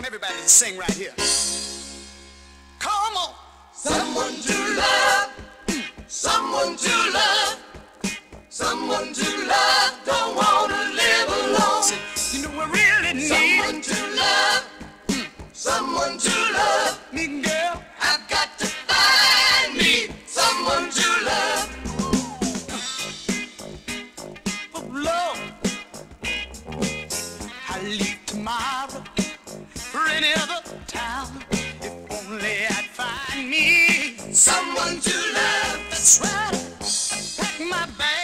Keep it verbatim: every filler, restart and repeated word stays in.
want everybody to sing right here. Come on. Someone to love, someone to love, someone to love, don't wanna live alone. You know we really need someone to love, someone to love. Me, girl, I've got to find me someone to love. oh Lord, I leave tomorrow for any other town. If only I'd find me someone to love. That's right. Pack my bag.